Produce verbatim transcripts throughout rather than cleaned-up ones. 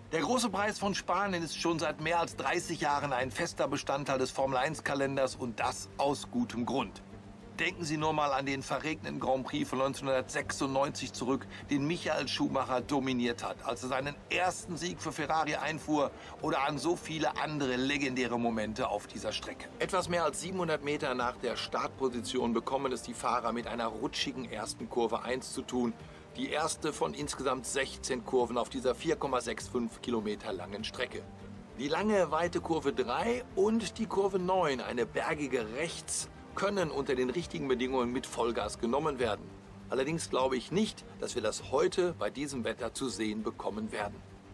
Der große Preis von Spanien ist schon seit mehr als dreißig Jahren ein fester Bestandteil des Formel eins Kalenders und das aus gutem Grund. Denken Sie nur mal an den verregneten Grand Prix von neunzehnhundertsechsundneunzig zurück, den Michael Schumacher dominiert hat, als er seinen ersten Sieg für Ferrari einfuhr, oder an so viele andere legendäre Momente auf dieser Strecke. Etwas mehr als siebenhundert Meter nach der Startposition bekommen es die Fahrer mit einer rutschigen ersten Kurve eins zu tun. Die erste von insgesamt sechzehn Kurven auf dieser vier Komma fünfundsechzig Kilometer langen Strecke. Die lange, weite Kurve drei und die Kurve neun, eine bergige rechts, können unter den richtigen Bedingungen mit Vollgas genommen werden. Allerdings glaube ich nicht, dass wir das heute bei diesem Wetter zu sehen bekommen werden.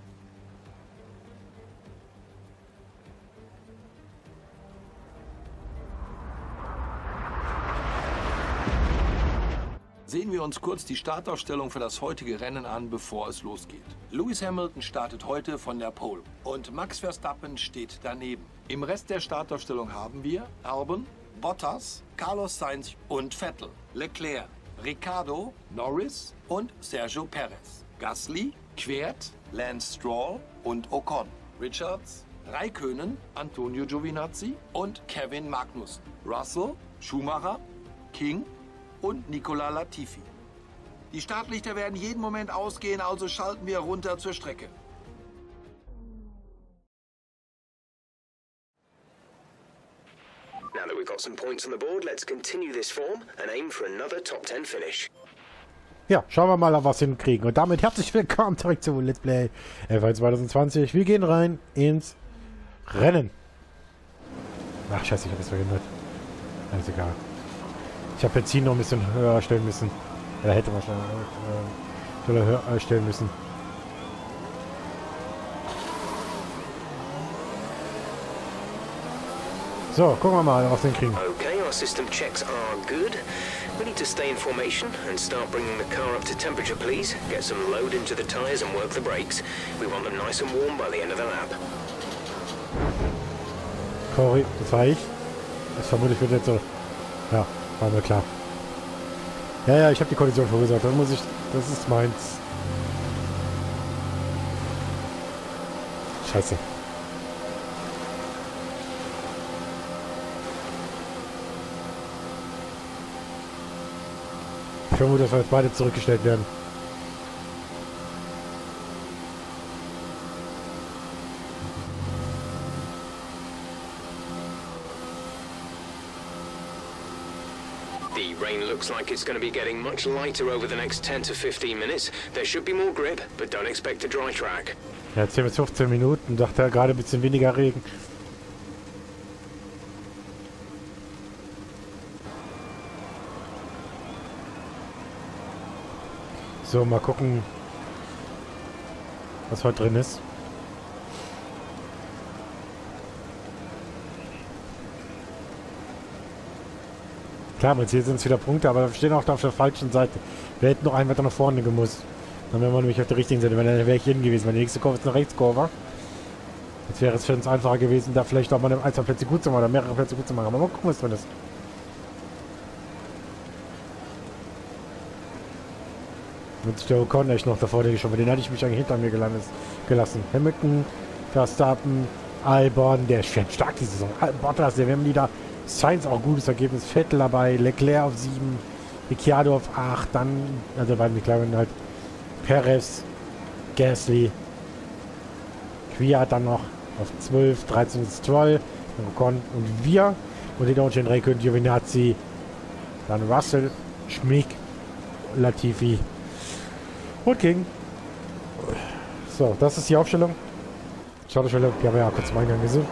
Sehen wir uns kurz die Startaufstellung für das heutige Rennen an, bevor es losgeht. Lewis Hamilton startet heute von der Pole und Max Verstappen steht daneben. Im Rest der Startaufstellung haben wir Albon, Bottas, Carlos Sainz und Vettel, Leclerc, Ricciardo, Norris und Sergio Perez, Gasly, Kvyat, Lance Stroll und Ocon, Richards, Räikkönen, Antonio Giovinazzi und Kevin Magnussen, Russell, Schumacher, King und Nicolas Latifi. Die Startlichter werden jeden Moment ausgehen, also schalten wir runter zur Strecke. Now that we've got some points on the board, let's continue this form and aim for another top ten finish. Ja, schauen wir mal, auf was wir hinkriegen. Und damit herzlich willkommen zurück zu Let's Play F eins zwanzig zwanzig. Wir gehen rein ins Rennen. Ach, scheiße, ich habe es verhindert. Alles egal. Ich habe Benzin noch ein bisschen höher stellen müssen. Oder hätte man schneller äh, höher stellen müssen. So, gucken wir mal, was wir kriegen. Okay, our system checks are good. We need to stay in formation and start bringing the car up to temperature, please. Get some load into the tires and work the brakes. We want them nice and warm by the end of the lap. Cory, das war ich. Das vermutlich wird jetzt so. Ja, war mir klar. Ja, ja, ich habe die Kollision verursacht. Dann muss ich. Das ist meins. Scheiße. Ich vermute, dass wir jetzt beide zurückgestellt werden. The rain looks like it's going to be getting much lighter over the next ten to fifteen minutes. There should be more grip, but don't expect a dry track. Ja, zehn bis fünfzehn Minuten. Dachte er gerade ein bisschen weniger Regen. So, mal gucken, was heute drin ist. Klar, jetzt hier sind es wieder Punkte, aber wir stehen auch da auf der falschen Seite. Wir hätten noch einen weiter nach vorne gemusst. Dann wären wir nämlich auf der richtigen Seite. Dann wäre ich hier gewesen. Weil die nächste Kurve ist eine Rechtskurve. Jetzt wäre es für uns einfacher gewesen, da vielleicht auch mal ein, zwei Plätze gut zu machen oder mehrere Plätze gut zu machen. Aber mal gucken, was drin ist. Mit der Ocon echt noch davor, denke ich schon. Den hatte ich mich eigentlich hinter mir gelandet, gelassen. Hamilton, Verstappen, Albon, der ist stark diese Saison. Bottas, wir haben die da. Sainz auch gutes Ergebnis. Vettel dabei, Leclerc auf sieben, Ricciardo auf acht, dann, also bei McLaren halt, Perez, Gasly, Kvyat dann noch auf zwölf, dreizehn ist Stroll, Ocon und wir. Und die Deutschen Räikkönen, Giovinazzi, dann Russell, Schmick, Latifi und King. So, das ist die Aufstellung. Schaut euch mal, wir haben ja kurz im Eingang gesehen.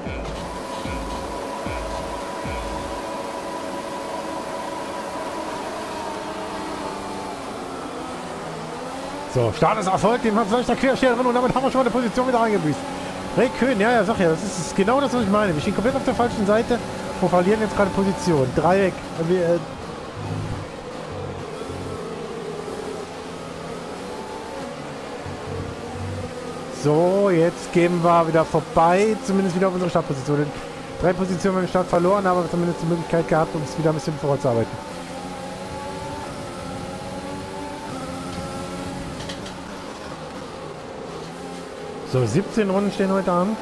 So, Start ist erfolgt, den hat vielleicht der Quersteher drin und damit haben wir schon eine Position wieder eingebüßt. Räikkönen, ja, ja, sag ja, das ist genau das, was ich meine. Wir stehen komplett auf der falschen Seite und verlieren jetzt gerade Position. Dreieck. Wir, äh so, jetzt gehen wir wieder vorbei, zumindest wieder auf unsere Startposition. Drei Positionen haben wir im Start verloren, aber zumindest die Möglichkeit gehabt, uns wieder ein bisschen vorzuarbeiten. So, siebzehn Runden stehen heute an.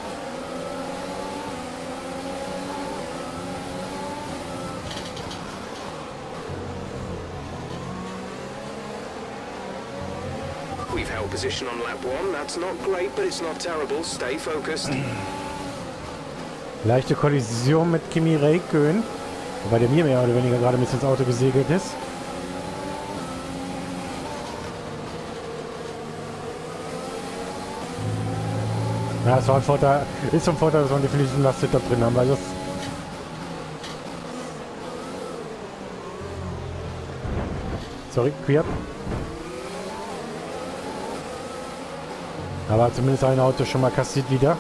We've held position on lap one. That's not great, but it's not terrible. Stay focused. Leichte Kollision mit Kimi Räikkönen, wobei der mir mehr oder weniger gerade mit ins Auto gesegelt ist. Ja, es war ein Vorteil, ist zum Vorteil, dass wir definitiv einen Last-Hitter drin haben, weil das sorry, queer. Aber zumindest ein Auto schon mal kassiert wieder.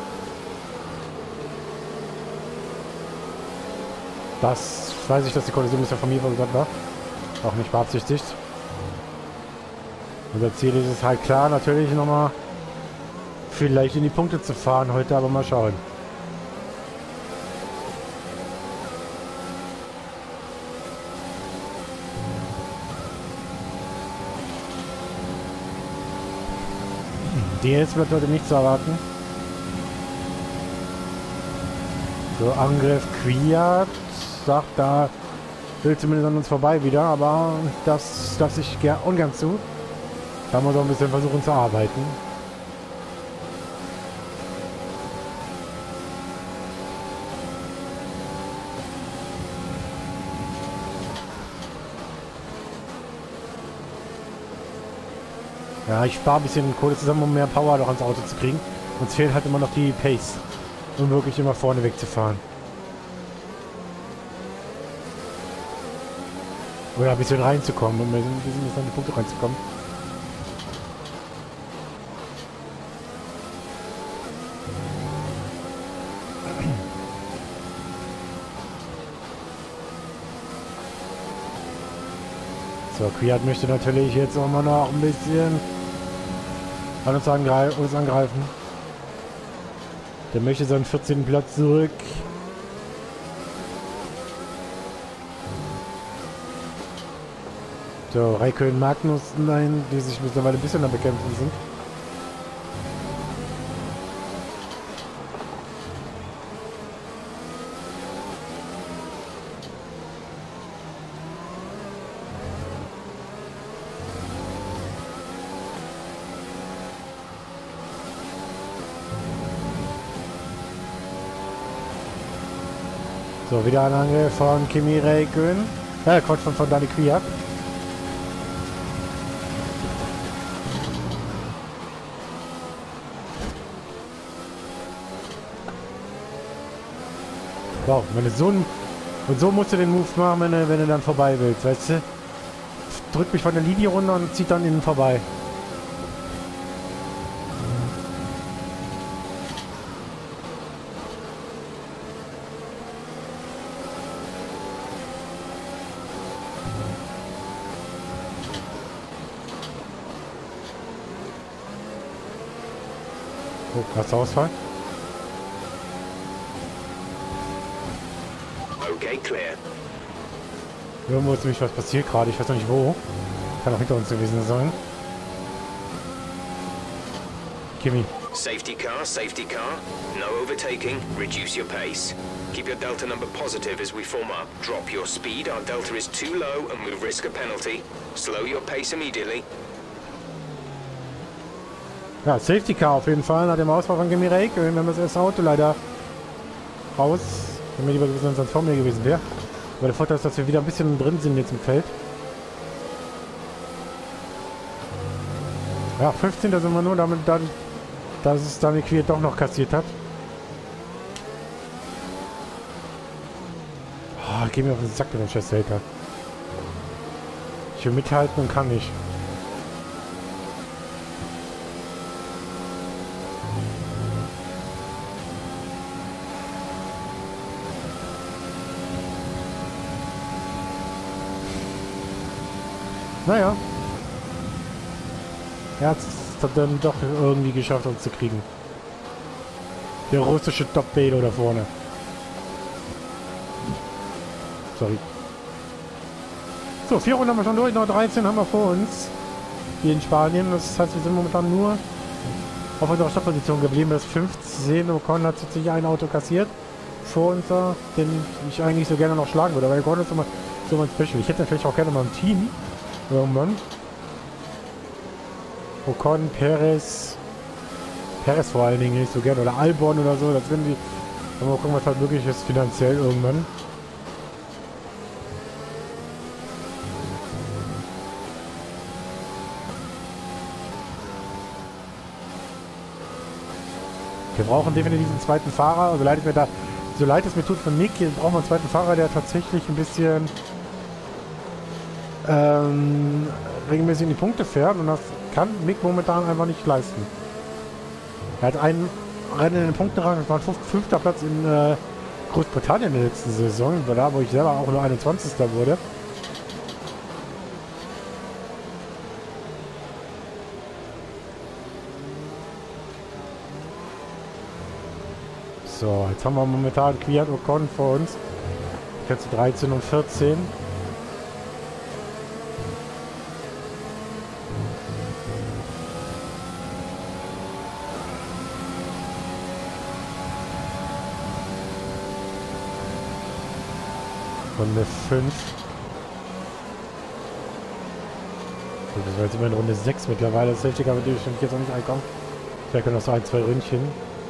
Das weiß ich, dass die Kollision bisher von mir verursacht war. Auch nicht beabsichtigt. Unser Ziel ist es halt klar, natürlich nochmal vielleicht in die Punkte zu fahren heute, aber mal schauen. D S wird heute nicht zu erwarten. So, Angriff Kwiat. Sagt, da will zumindest an uns vorbei wieder, aber das lasse ich ger ungern zu. Da muss auch ein bisschen versuchen zu arbeiten. Ja, ich spare ein bisschen Kohle zusammen, um mehr Power noch ans Auto zu kriegen. Uns fehlt halt immer noch die Pace, um wirklich immer vorne wegzufahren. Oder ein bisschen reinzukommen, um ein bisschen an die Punkte reinzukommen. So, Kwiat möchte natürlich jetzt auch mal noch ein bisschen an uns, angreif uns angreifen. Der möchte seinen vierzehnten Platz zurück. So, Räikkönen, Magnussen, die sich mittlerweile ein bisschen am Bekämpfen sind. So, wieder ein Angriff von Kimi Räikkönen. Ja, Quatsch, von, von Dani Kwiat. Wow, wenn du so ein, und so musst du den Move machen, wenn du, wenn du dann vorbei willst, weißt du? Drückt mich von der Linie runter und zieht dann innen vorbei. Oh, krasser Ausfall. Okay, clear. Irgendwo ist nämlich was passiert gerade, ich weiß noch nicht wo. Kann auch hinter uns gewesen sein. Kimi. Safety car, safety car. No overtaking. Reduce your pace. Keep your delta number positive as we form up. Drop your speed. Our delta is too low and we risk a penalty. Slow your pace immediately. Ja, Safety Car auf jeden Fall nach dem Ausfall von Kimi Räikkönen. Wir haben das erste Auto leider raus. Wenn mir lieber gewesen, wenn es dann vor mir gewesen wäre. Aber der Vorteil ist, dass wir wieder ein bisschen drin sind jetzt im Feld. Ja, fünfzehn Da sind wir nur damit, dann, dass es Dani Kwiat doch noch kassiert hat. Oh, geh mir auf den Sack mit dem Chesthater. Ich will mithalten und kann nicht. Naja. Er hat es dann doch irgendwie geschafft, uns zu kriegen. Der russische Top-Belo da vorne. Sorry. So, vier Runden haben wir schon durch, noch dreizehn haben wir vor uns. Hier in Spanien. Das heißt, wir sind momentan nur auf unserer Startposition geblieben ist. fünfzehn. Ocon hat sich ein Auto kassiert vor uns, den ich eigentlich so gerne noch schlagen würde. Aber Ocon ist immer so mein Special. Ich hätte vielleicht auch gerne mal ein Team. Irgendwann. Ocon, Perez. Perez vor allen Dingen nicht so gerne. Oder Albon oder so. Das werden die. Mal gucken, was halt möglich ist finanziell irgendwann. Wir brauchen definitiv einen zweiten Fahrer. Also leid es mir da, so leid es mir tut für Mick, hier brauchen wir einen zweiten Fahrer, der tatsächlich ein bisschen ähm, regelmäßig in die Punkte fährt. Und das kann Mick momentan einfach nicht leisten. Er hat ein Rennen in den Punktenrang, das war ein fünfter Platz in äh, Großbritannien in der letzten Saison. War da, wo ich selber auch nur einundzwanzigster wurde. So, jetzt haben wir momentan Kwiat Ocon vor uns. Jetzt dreizehn und vierzehn. Runde fünf. Gut, das war jetzt immer in Runde sechs mittlerweile. Das Safety Car wird natürlich jetzt noch nicht einkommen. Vielleicht können noch so ein, zwei Ründchen.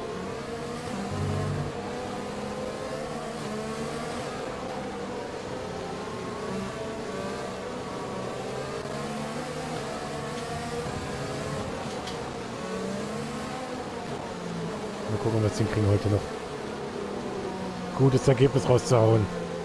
Mal gucken, ob wir das hinkriegen heute noch. Gutes Ergebnis rauszuhauen.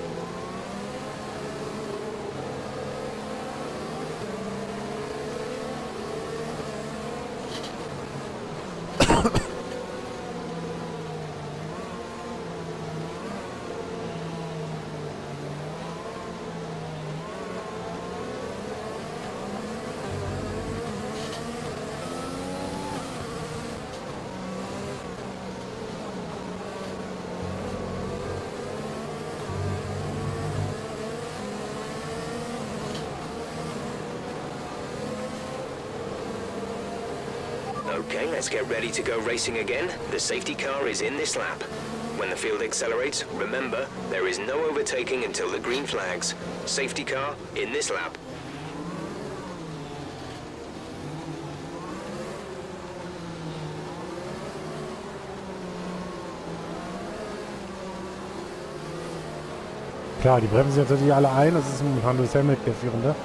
Okay, let's get ready to go racing again. The safety car is in this lap. When the field accelerates, remember, there is no overtaking until the green flags. Safety car in this lap. Klar, die bremsen jetzt natürlich alle ein. Das ist momentan Lewis Hamilton der Führende.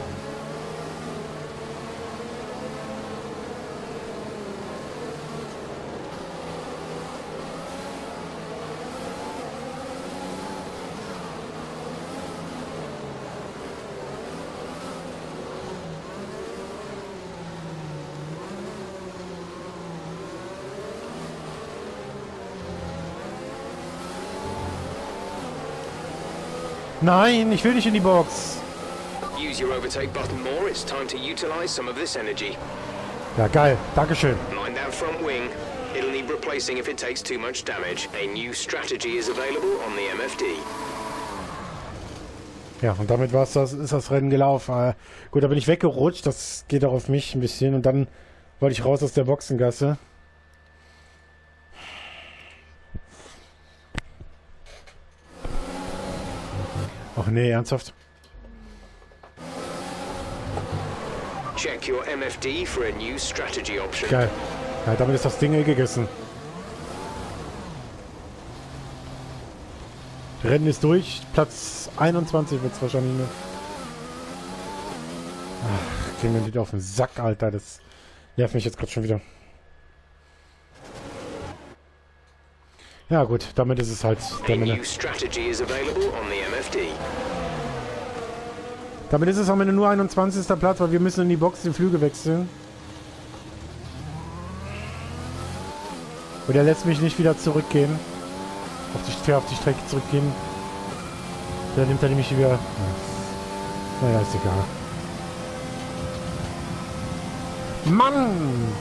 Nein, ich will nicht in die Box. Use your overtake button more. It's time to utilize some of this energy. Ja, geil. Dankeschön. Mind that front wing. It'll need replacing if it takes too much damage. A new strategy is available on the M F D. Ja, und damit war's das, ist das Rennen gelaufen. Äh, gut, da bin ich weggerutscht. Das geht auch auf mich ein bisschen. Und dann wollte ich raus aus der Boxengasse. Ach nee, ernsthaft? Check your M F D for a new strategy option. Geil. Ja, damit ist das Ding eh gegessen. Rennen ist durch. Platz einundzwanzig wird es wahrscheinlich nur. Ach, gehen mir wieder auf den Sack, Alter. Das nervt mich jetzt gerade schon wieder. Ja gut, damit ist es halt. Damit, damit ist es am Ende nur einundzwanzigster Platz, weil wir müssen in die Box die Flüge wechseln. Und er lässt mich nicht wieder zurückgehen. Auf die, auf die Strecke zurückgehen. Da nimmt er nämlich wieder. Naja, ist egal. Mann!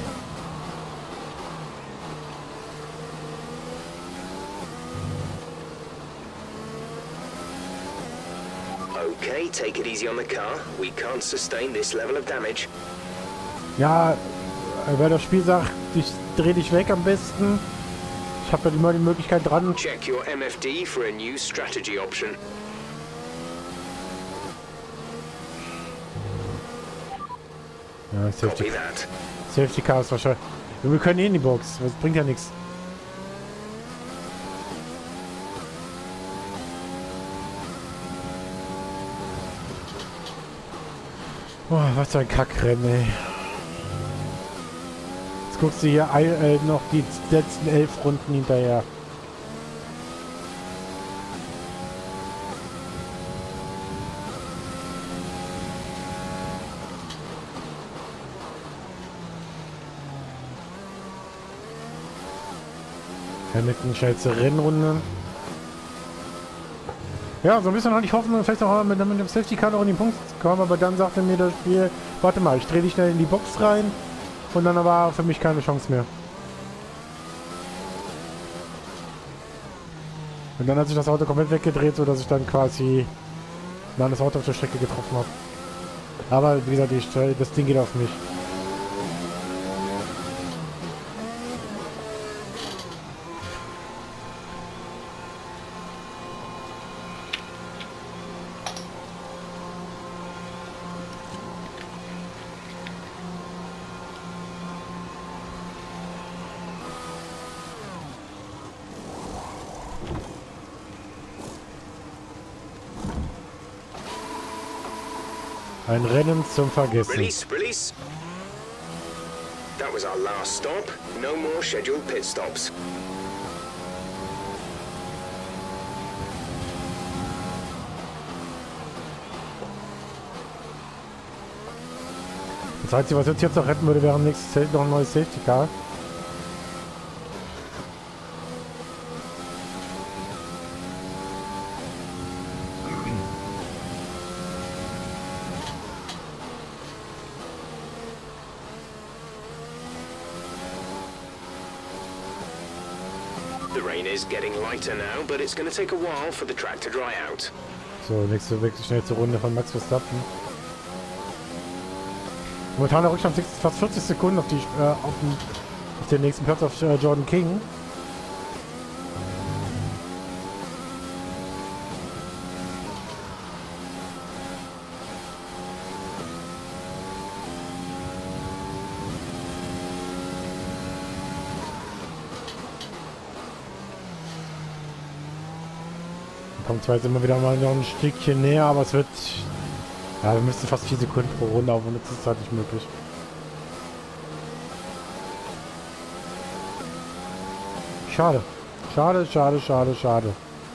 Okay, take it easy on the car. We can't sustain this level of damage. Ja, wer das Spiel sagt, ich dreh dich weg am besten. Ich habe ja immer die Möglichkeit dran. Check your M F D for a new strategy option. Ja, Safety, Copy that. Safety Car ist wahrscheinlich. Wir können eh in die Box. Das bringt ja nichts. Boah, was für ein Kackrennen, ey. Jetzt guckst du hier äh, noch die letzten elf Runden hinterher. Hamilton schnellste Rennrunde. Ja, so ein bisschen hatte ich Hoffnung, vielleicht auch mit, mit dem Safety Car noch in den Punkt zu kommen, aber dann sagte mir das Spiel, warte mal, ich drehe dich schnell in die Box rein und dann war für mich keine Chance mehr. Und dann hat sich das Auto komplett weggedreht, sodass ich dann quasi ein anderes Auto auf der Strecke getroffen habe. Aber wie gesagt, ich, das Ding geht auf mich. Ein Rennen zum Vergessen. Release, release. That was our last stop. No more scheduled pit stops. Das Einzige, was uns jetzt noch retten würde, wäre nächstes Zelt noch ein neues Safety Car. The rain is getting lighter now, but it's going to take a while for the track to dry out. So, nächste wirklich schnellste Runde von Max Verstappen. Momentaner Rückstand fast vierzig Sekunden auf, die, äh, auf, den, auf den nächsten Platz auf äh, Jordan King. Kommt zwar jetzt immer wieder mal noch ein Stückchen näher, aber es wird... Ja, wir müssen fast vier Sekunden pro Runde auf und das ist halt nicht möglich. Schade. Schade, schade, schade, schade.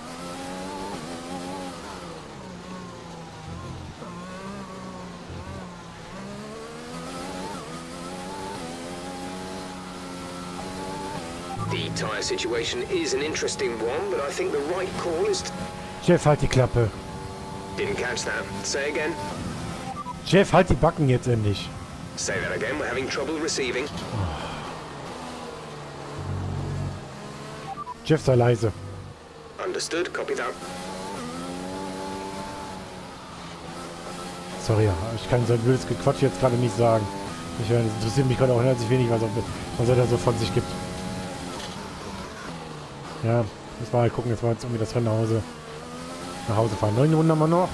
The tyre situation is an interesting one, but I think the right call is... To... Jeff, halt die Klappe. Didn't catch that. Say again. Jeff, halt die Backen jetzt endlich. Say that again. We're having trouble receiving. Jeff, sei leise. Understood. Copy that. Sorry, ja, ich kann so ein blödes Quatsch jetzt gerade nicht sagen. Ich, das interessiert mich gerade auch herzlich wenig, was, was er da so von sich gibt. Ja, müssen wir halt gucken, jetzt mal jetzt irgendwie das Rennen nach Hause, nach Hause fahren. Neun Runden haben wir noch.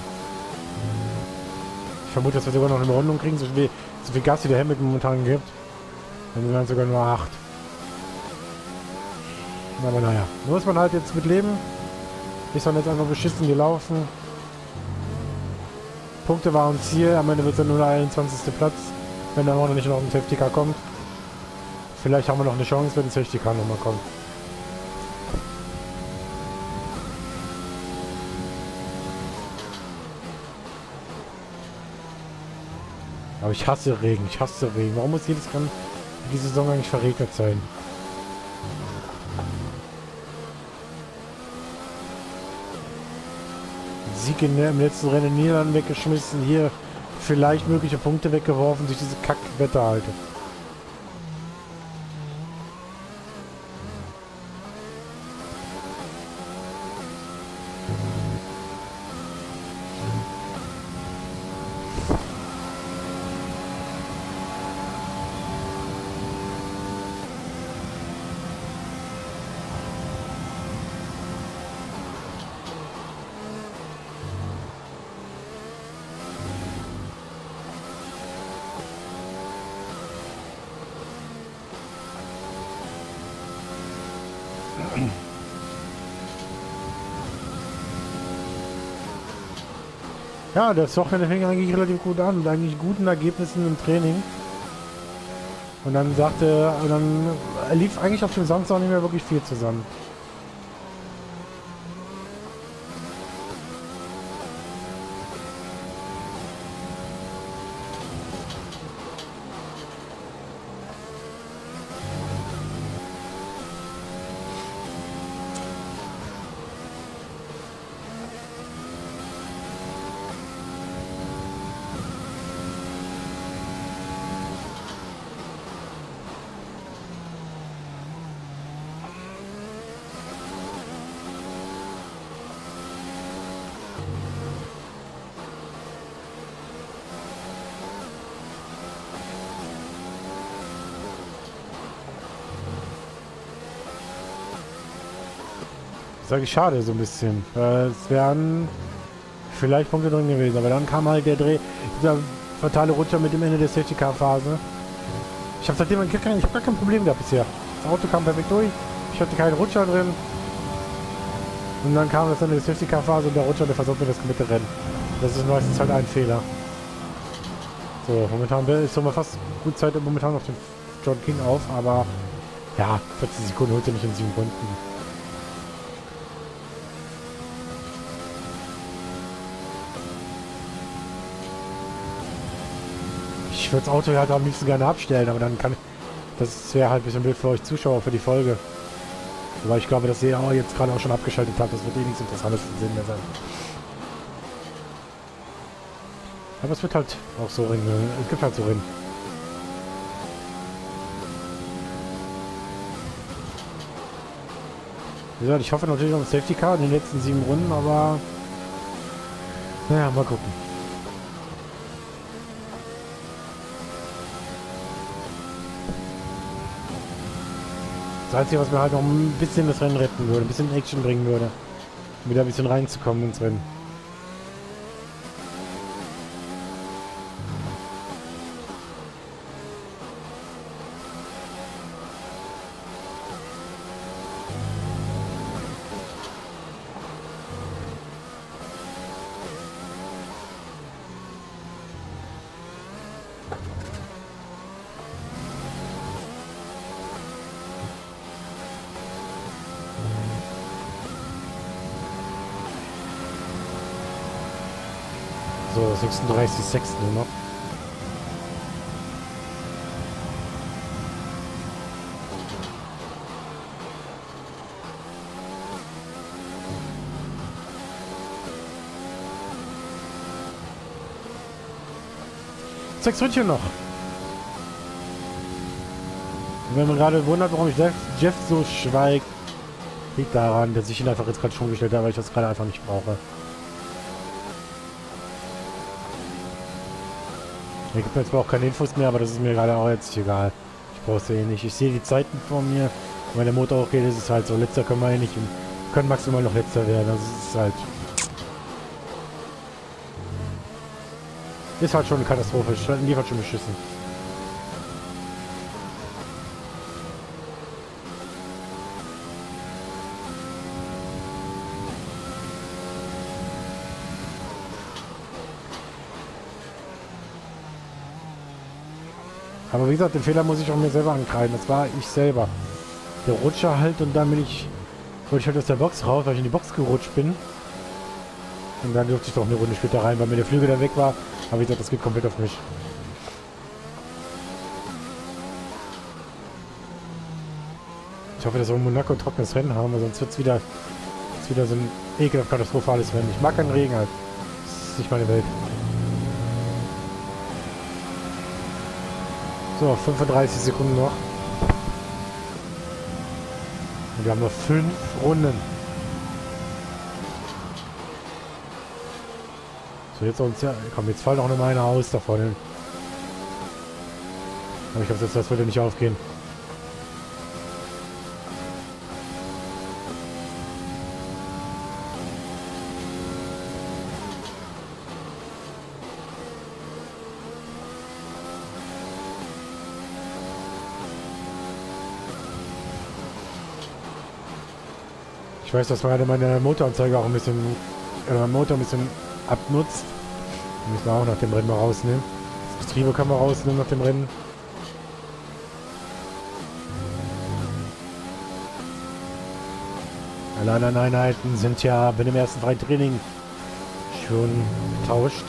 Ich vermute, dass wir sogar noch eine Rundung kriegen, so viel, so viel Gas wie der Hamilton momentan gibt. Dann sind wir sogar nur acht. Aber naja, muss man halt jetzt mit leben. Ist dann jetzt einfach beschissen gelaufen. Punkte waren Ziel, am Ende wird es dann nur der einundzwanzigste Platz, wenn dann auch noch nicht noch ein Safety Car kommt. Vielleicht haben wir noch eine Chance, wenn ein Safety Car nochmal kommt. Aber ich hasse Regen, ich hasse Regen. Warum muss jedes Rennen diese Saison eigentlich verregnet sein? Sieg in, im letzten Rennen in Niederlanden weggeschmissen, hier vielleicht mögliche Punkte weggeworfen durch diese Kackwetter halt. Ja, das Wochenende fing eigentlich relativ gut an, mit eigentlich guten Ergebnissen im Training. Und dann sagte, und dann lief eigentlich auf dem Samstag nicht mehr wirklich viel zusammen. Das ist eigentlich schade, so ein bisschen. Äh, es wären vielleicht Punkte drin gewesen, aber dann kam halt der Dreh, dieser fatale Rutscher mit dem Ende der Safety-Car-Phase. Ich habe seitdem, ich habe hab gar kein Problem gehabt bisher. Das Auto kam perfekt durch, ich hatte keinen Rutscher drin. Und dann kam das Ende der Safety-Car-Phase und der Rutscher, der versucht mir das komplette Rennen. Das ist meistens halt ein Fehler. So, momentan ist so fast gut Zeit momentan auf den John King auf, aber ja, vierzig Sekunden holt er nicht in sieben Runden. Ich würde das Auto halt am liebsten gerne abstellen, aber dann kann ich... Das wäre halt ein bisschen blöd für euch Zuschauer, für die Folge. Aber ich glaube, dass ihr auch jetzt gerade auch schon abgeschaltet habt. Das wird eh nichts Interessantes zu sehen mehr sein. Aber es wird halt auch so Rennen. Es gibt halt so Rennen. Wie gesagt, ich hoffe natürlich auf ein Safety Car in den letzten sieben Runden, aber... Naja, mal gucken. Das Einzige, was mir halt noch ein bisschen das Rennen retten würde, ein bisschen Action bringen würde, um wieder ein bisschen reinzukommen ins Rennen. So, sechsunddreißig Sechs nur noch. Sechs Ründchen noch. Und wenn man gerade wundert, warum ich Jeff, Jeff so schweigt, liegt daran, dass ich ihn einfach jetzt gerade schon gestellt habe, weil ich das gerade einfach nicht brauche. Er gibt mir jetzt auch keine Infos mehr, aber das ist mir gerade auch jetzt egal. Ich brauche es eh nicht. Ich sehe die Zeiten vor mir. Und wenn der Motor auch geht, ist es halt so. Letzter können wir eh nicht. Und können maximal noch letzter werden. Das ist halt... Ist halt schon eine Katastrophe. Ich liefert schon beschissen. Aber wie gesagt, den Fehler muss ich auch mir selber ankreiden. Das war ich selber. Der Rutscher halt und dann bin ich... Wollte ich halt aus der Box raus, weil ich in die Box gerutscht bin. Und dann durfte ich doch eine Runde später rein, weil mir der Flügel da weg war. Aber wie gesagt, das geht komplett auf mich. Ich hoffe, dass wir in Monaco ein trockenes Rennen haben, weil sonst wird es wieder, wieder so ein ekelhaft katastrophales Rennen. Ich mag keinen Regen halt. Das ist nicht meine Welt. So, fünfunddreißig Sekunden noch. Und wir haben noch fünf Runden. So, jetzt uns ja. Komm, jetzt fallen auch noch mal einer aus da vorne. Aber ich glaube, das wird ja nicht aufgehen. Ich weiß, dass gerade meine Motoranzeige auch ein bisschen, oder mein Motor ein bisschen abnutzt. Müssen wir auch nach dem Rennen mal rausnehmen. Das Getriebe kann man rausnehmen nach dem Rennen. Alle anderen Einheiten sind ja bei dem ersten freien Training schon getauscht.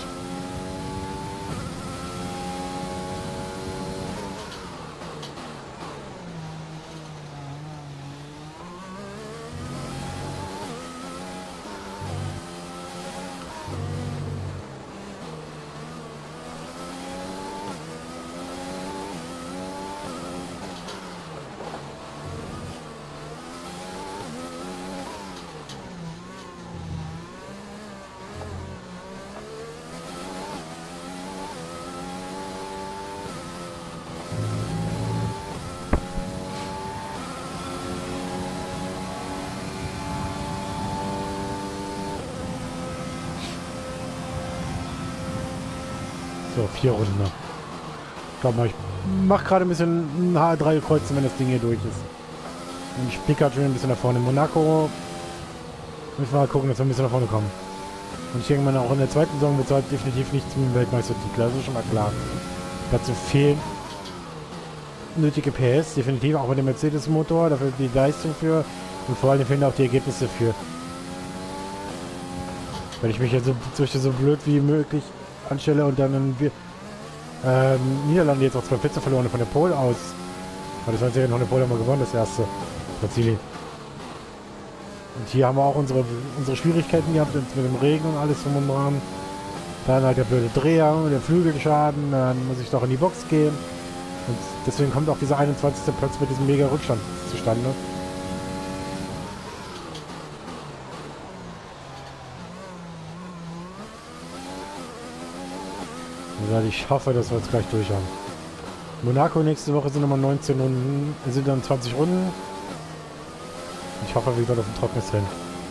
So, vier Runden noch. Ich glaube, ich mache gerade ein bisschen ein H drei kreuzen, wenn das Ding hier durch ist. Und ich blicke halt schon ein bisschen nach vorne. In Monaco müssen wir mal gucken, dass wir ein bisschen nach vorne kommen. Und ich denke mal, auch in der zweiten Saison wird es halt definitiv nicht zum Weltmeistertitel. Das ist schon mal klar. Dazu fehlen nötige P S, definitiv auch mit dem Mercedes-Motor. Dafür die Leistung für. Und vor allem fehlen auch die Ergebnisse für. Wenn ich mich jetzt so, so blöd wie möglich anstelle und dann in ähm, Niederlande jetzt auch zwei Plätze verloren von der Pole aus. Aber das war ja noch eine Pole haben wir gewonnen, das erste Brasilien. Und hier haben wir auch unsere unsere Schwierigkeiten gehabt mit dem Regen und alles drum und dran. Dann halt der blöde Dreher, der Flügelschaden, dann muss ich doch in die Box gehen. Und deswegen kommt auch dieser einundzwanzigste Platz mit diesem mega Rückstand zustande. Ich hoffe, dass wir es gleich durch haben. Monaco nächste Woche sind nochmal neunzehn Runden, sind dann zwanzig Runden. Ich hoffe, wir werden auf ein trockenes Rennen.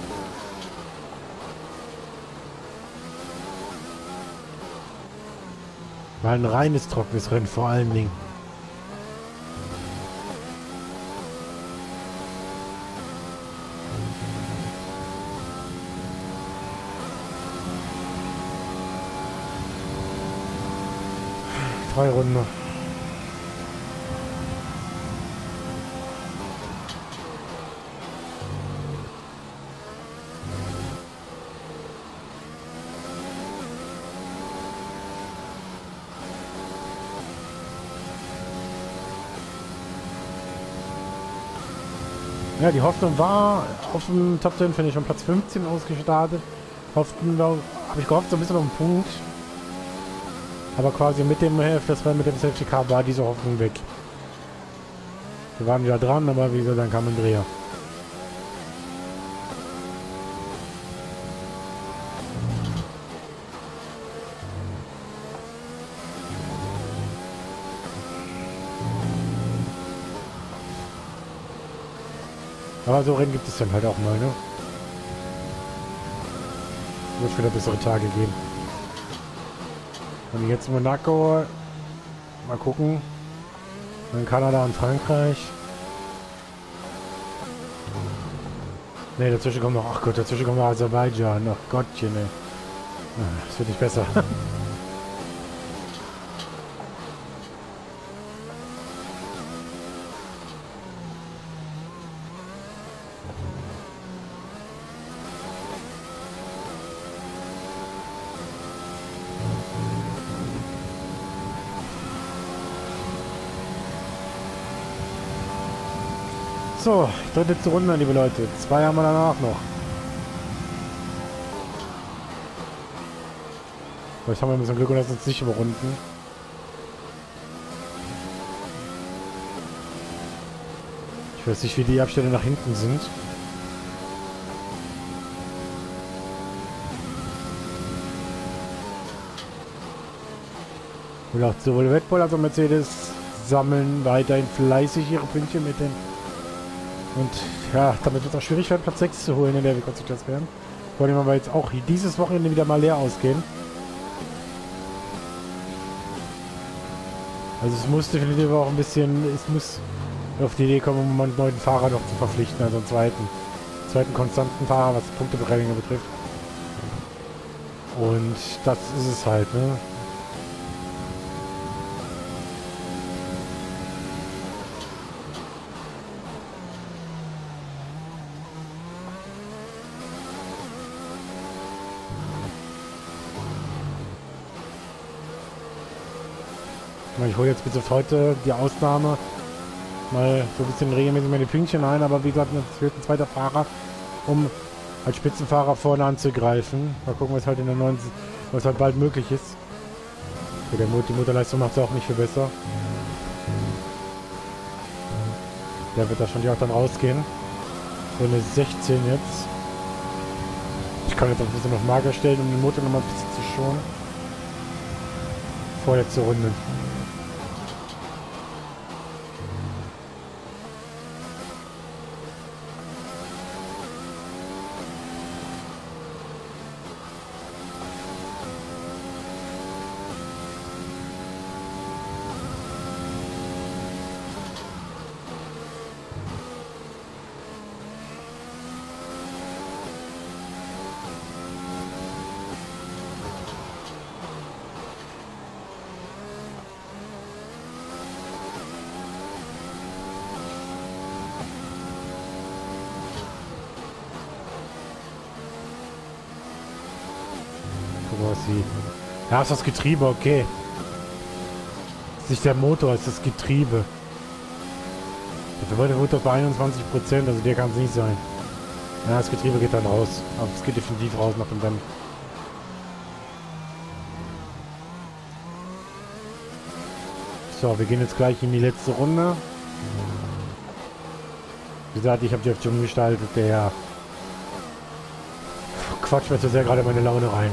Mal ein reines trockenes Rennen vor allen Dingen. Drei Runden. Ja, die Hoffnung war auf dem Top zehn, finde ich, von Platz fünfzehn ausgestartet. Hofften, habe ich gehofft, so ein bisschen auf den Punkt. Aber quasi mit dem Hälfte, das war mit dem Safety Car, war diese Hoffnung weg. Wir waren wieder dran, aber wie gesagt, dann kam ein Dreher. Aber so Rennen gibt es dann halt auch mal, ne? Wird wieder bessere Tage geben. Und jetzt Monaco. Mal gucken. Dann Kanada und Frankreich. Ne, dazwischen kommt noch, ach Gott, dazwischen kommt noch Aserbaidschan. Ach Gottchen, ey. Das wird nicht besser. So, dritte Runde, liebe Leute. Zwei haben wir danach noch. Vielleicht haben wir ein bisschen Glück und lassen uns nicht überrunden. Ich weiß nicht, wie die Abstände nach hinten sind. Und auch sowohl Red Bull als auch Mercedes sammeln weiterhin fleißig ihre Pünktchen mit den. Und ja, damit wird es auch schwierig werden, Platz sechs zu holen in der Konstruktions werden. Vor allem, weil jetzt auch dieses Wochenende wieder mal leer ausgehen. Also es muss definitiv auch ein bisschen, es muss auf die Idee kommen, um einen neuen Fahrer noch zu verpflichten, also einen zweiten. zweiten konstanten Fahrer, was Punktebereinigung betrifft. Und das ist es halt, ne? Ich hole jetzt bis auf heute die Ausnahme mal so ein bisschen regelmäßig meine Pünktchen ein, aber wie gesagt, es wird ein zweiter Fahrer, um als Spitzenfahrer vorne anzugreifen. Mal gucken, was halt in der neuen, was halt bald möglich ist. Okay, der Mot die Motorleistung macht es auch nicht viel besser. Der wird da schon auch dann rausgehen. So eine sechzehn jetzt. Ich kann jetzt auch ein bisschen auf Mager stellen, um den Motor nochmal ein bisschen zu schonen. Vorher zur Runde. Ja, ist das Getriebe, okay. Ist nicht der Motor, ist das Getriebe. Der Motor bei einundzwanzig Prozent, also der kann es nicht sein. Ja, das Getriebe geht dann raus. Aber es geht definitiv raus nach dem Rennen. So, wir gehen jetzt gleich in die letzte Runde. Wie gesagt, ich habe die Option gestaltet, der Quatsch mir zu sehr gerade meine Laune rein.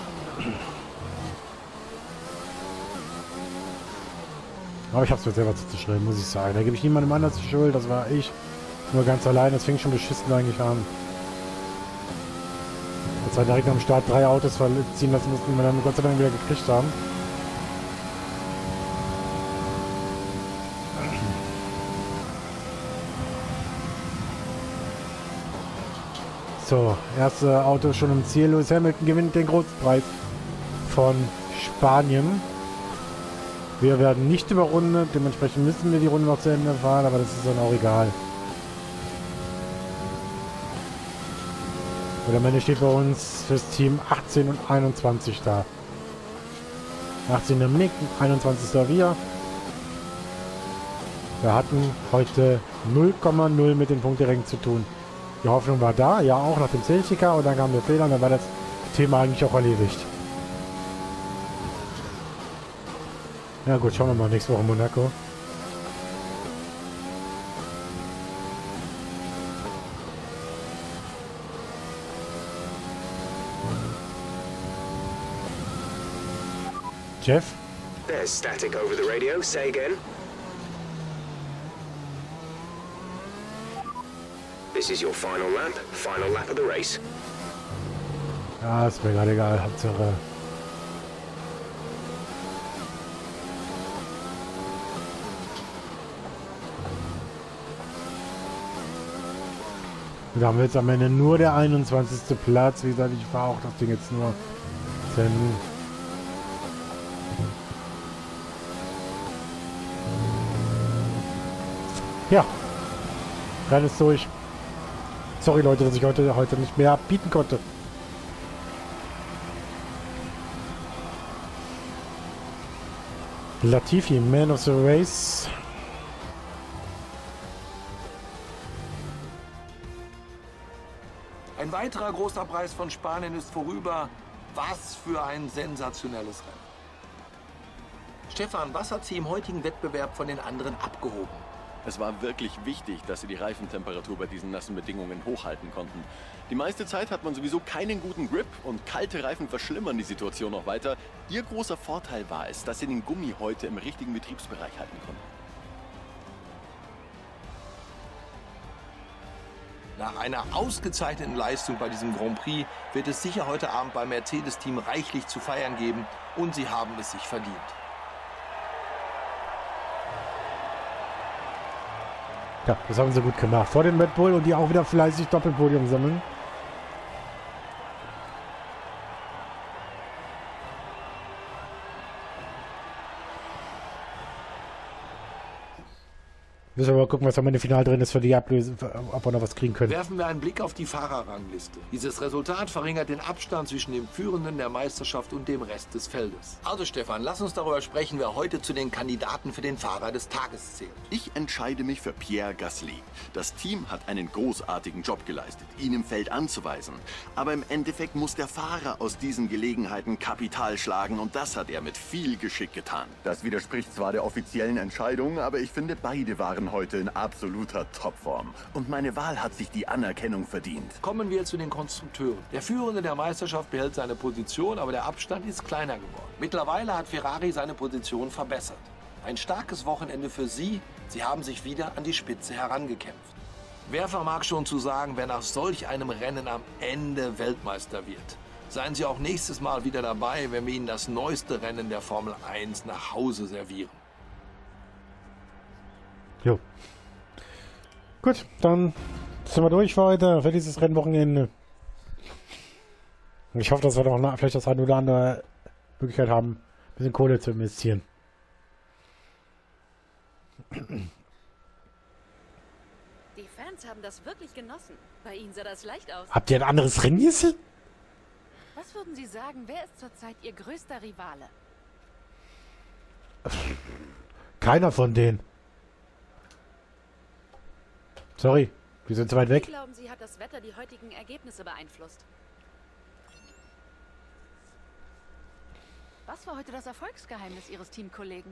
Aber ich hab's mir selber zuzuschreiben, muss ich sagen. Da gebe ich niemandem anders die Schuld, das war ich. Nur ganz allein, das fing schon beschissen eigentlich an. Als wir direkt am Start drei Autos ziehen lassen mussten, die wir dann Gott sei Dank wieder gekriegt haben. So, erste Auto schon im Ziel. Lewis Hamilton gewinnt den Großpreis von Spanien. Wir werden nicht überrundet, dementsprechend müssen wir die Runde noch zu Ende fahren, aber das ist dann auch egal. Und am Ende steht bei uns fürs Team achtzehn und einundzwanzig da. achtzehn der Mick, einundzwanzig wir. Wir hatten heute null Komma null mit den Punkterängen zu tun. Die Hoffnung war da, ja auch nach dem Safety Car, und dann kam der Fehler und dann war das Thema eigentlich auch erledigt. Ja gut, schauen wir mal nächste Woche Monaco. Jeff? There's static over the radio. Say again. This is your final lap. Final lap of the race. Ja, ist mir gerade egal. Hauptsache. Da haben wir jetzt am Ende nur der einundzwanzigste Platz. Wie gesagt, ich fahre auch das Ding jetzt nur zu Ende. Ja. Rennen ist durch. Sorry Leute, dass ich heute, heute nicht mehr bieten konnte. Latifi, Man of the Race. Ein weiterer großer Preis von Spanien ist vorüber. Was für ein sensationelles Rennen. Stefan, was hat Sie im heutigen Wettbewerb von den anderen abgehoben? Es war wirklich wichtig, dass sie die Reifentemperatur bei diesen nassen Bedingungen hochhalten konnten. Die meiste Zeit hat man sowieso keinen guten Grip und kalte Reifen verschlimmern die Situation noch weiter. Ihr großer Vorteil war es, dass sie den Gummi heute im richtigen Betriebsbereich halten konnten. Nach einer ausgezeichneten Leistung bei diesem Grand Prix wird es sicher heute Abend beim Mercedes-Team reichlich zu feiern geben und sie haben es sich verdient. Ja, das haben sie gut gemacht. Vor dem Red Bull und die auch wieder fleißig Doppelpodium sammeln. Müssen wir mal gucken, was am Ende final drin ist für die Ablöse, ob wir noch was kriegen können. Werfen wir einen Blick auf die Fahrerrangliste. Dieses Resultat verringert den Abstand zwischen dem Führenden der Meisterschaft und dem Rest des Feldes. Also Stefan, lass uns darüber sprechen, wer heute zu den Kandidaten für den Fahrer des Tages zählt. Ich entscheide mich für Pierre Gasly. Das Team hat einen großartigen Job geleistet, ihn im Feld anzuweisen. Aber im Endeffekt muss der Fahrer aus diesen Gelegenheiten Kapital schlagen und das hat er mit viel Geschick getan. Das widerspricht zwar der offiziellen Entscheidung, aber ich finde, beide waren heute in absoluter Topform. Und meine Wahl hat sich die Anerkennung verdient. Kommen wir zu den Konstrukteuren. Der Führende der Meisterschaft behält seine Position, aber der Abstand ist kleiner geworden. Mittlerweile hat Ferrari seine Position verbessert. Ein starkes Wochenende für sie. Sie haben sich wieder an die Spitze herangekämpft. Wer vermag schon zu sagen, wer nach solch einem Rennen am Ende Weltmeister wird? Seien Sie auch nächstes Mal wieder dabei, wenn wir Ihnen das neueste Rennen der Formel eins nach Hause servieren. Jo. Gut, dann sind wir durch für heute, für dieses Rennwochenende. Ich hoffe, dass wir noch vielleicht das eine oder andere Möglichkeit haben, ein bisschen Kohle zu investieren. Die Fans haben das wirklich genossen. Bei Ihnen sah das leicht aus. Habt ihr ein anderes Rennen gesehen? Was würden Sie sagen, wer ist zurzeit Ihr größter Rivale? Keiner von denen. Sorry, wir sind zu weit Wie weg. glauben Sie, hat das Wetter die heutigen Ergebnisse beeinflusst? Was war heute das Erfolgsgeheimnis Ihres Teamkollegen?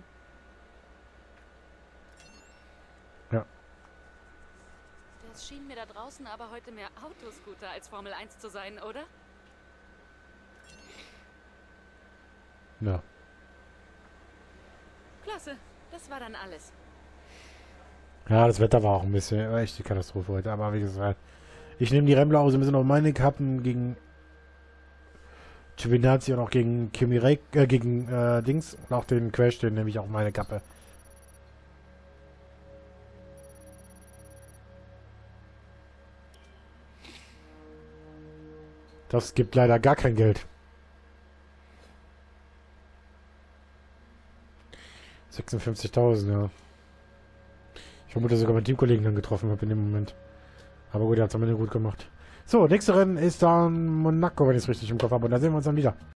Ja. Das schien mir da draußen aber heute mehr Autoscooter als Formel eins zu sein, oder? Ja. Klasse, das war dann alles. Ja, das Wetter war auch ein bisschen echt die Katastrophe heute. Aber wie gesagt, ich nehme die Rembler aus, ein bisschen auf meine Kappen gegen Giovinazzi und auch gegen Kimi Räik, äh, gegen äh, Dings. Und auch den Crash, den nehme ich auch meine Kappe. Das gibt leider gar kein Geld. sechsundfünfzigtausend, ja. Ich vermute sogar meinen Teamkollegen dann getroffen habe in dem Moment. Aber gut, er hat es am Ende gut gemacht. So, nächste Rennen ist dann Monaco, wenn ich es richtig im Kopf habe. Und da sehen wir uns dann wieder.